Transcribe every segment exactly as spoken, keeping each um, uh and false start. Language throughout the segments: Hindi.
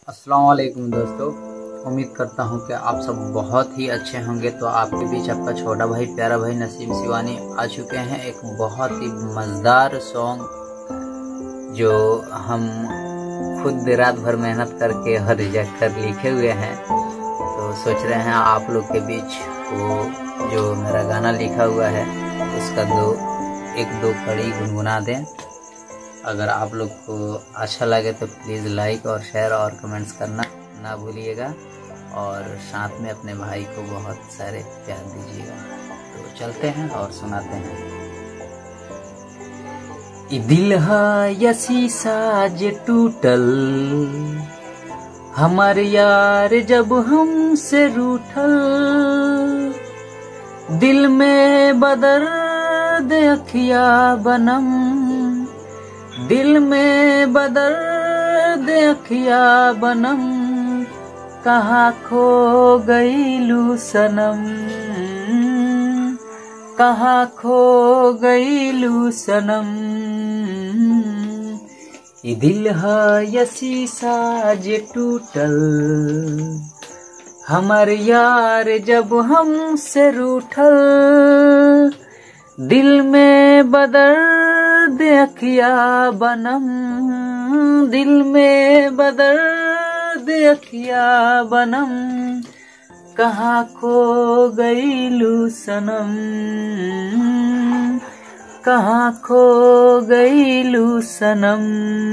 अस्सलाम वालेकुम दोस्तों, उम्मीद करता हूँ कि आप सब बहुत ही अच्छे होंगे। तो आपके बीच आपका छोटा भाई प्यारा भाई नसीम शिवानी आ चुके हैं एक बहुत ही मज़ेदार सॉन्ग जो हम खुद रात भर मेहनत करके और रिजेक्ट कर लिखे हुए हैं। तो सोच रहे हैं आप लोग के बीच वो जो मेरा गाना लिखा हुआ है उसका दो एक दो कड़ी गुनगुना दें। अगर आप लोग को अच्छा लगे तो प्लीज़ लाइक और शेयर और कमेंट्स करना ना भूलिएगा, और साथ में अपने भाई को बहुत सारे प्यार दीजिएगा। तो चलते हैं और सुनाते हैं। ई दिल है या शीशा जे टूटल, हमार यार जब हमसे रूठल, दिल में बदर दे अखिया बनम, दिल में बदल दे अखिया बनम, कहाँ खो गईलू सनम, कहाँ खो गईलू सनम। ये दिल है या शीशा जे टूटल, हमार यार जब हमसे रूठल, दिल में बदल दे अखिया बनम, दिल में बदल दे अखिया बनम, कहाँ खो गईलू सनम, कहाँ खो गईलू सनम।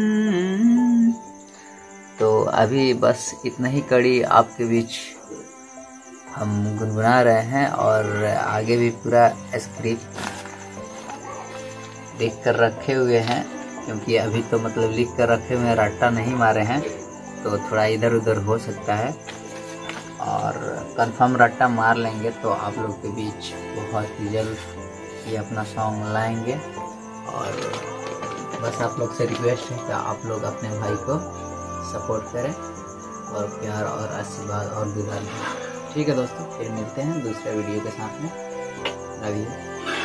तो अभी बस इतना ही कड़ी आपके बीच हम गुनगुना रहे हैं, और आगे भी पूरा स्क्रिप्ट लिख कर रखे हुए हैं, क्योंकि अभी तो मतलब लिख कर रखे हुए हैं, रट्टा नहीं मारे हैं, तो थोड़ा इधर उधर हो सकता है। और कंफर्म रट्टा मार लेंगे तो आप लोग के बीच बहुत ही जल्द ये अपना सॉन्ग लाएंगे। और बस आप लोग से रिक्वेस्ट है कि आप लोग अपने भाई को सपोर्ट करें और प्यार और आशीर्वाद और दुआ दें। ठीक है दोस्तों, फिर मिलते हैं दूसरे वीडियो के साथ में। Love you.